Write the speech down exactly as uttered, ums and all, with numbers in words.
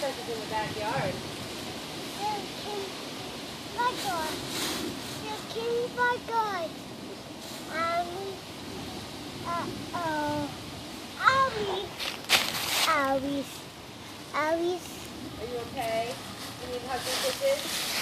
exercises in the backyard. There's King Backyard. There's King Backyard. Um, uh-oh. Alice. Alice. Alice. Are you okay? You need hugs and kisses?